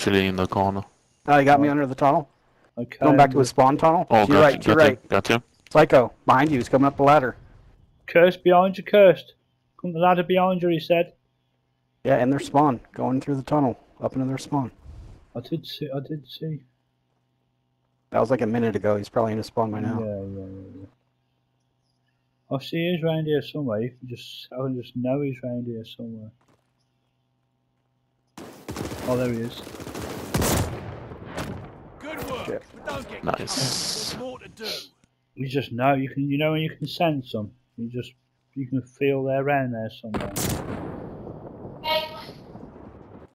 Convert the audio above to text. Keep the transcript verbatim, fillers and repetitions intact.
literally in the corner. Oh, he got me under the tunnel. Okay. Going back to his spawn tunnel. Oh, to your got right, you, to your got right. you, got you. Psycho, behind you. He's coming up the ladder. Cursed behind you, cursed. Come the ladder behind you, he said. Yeah, in their spawn. Going through the tunnel. Up into their spawn. I did see, I did see. That was like a minute ago. He's probably in his spawn by now. Yeah, yeah, yeah, yeah. I see he's round here somewhere. You can just, I can just know he's round here somewhere. Oh, there he is. Good work. Shit. Don't get Nice. There's more to do. You just know. You can, you know, when you can sense them. You just, you can feel they're around there somewhere.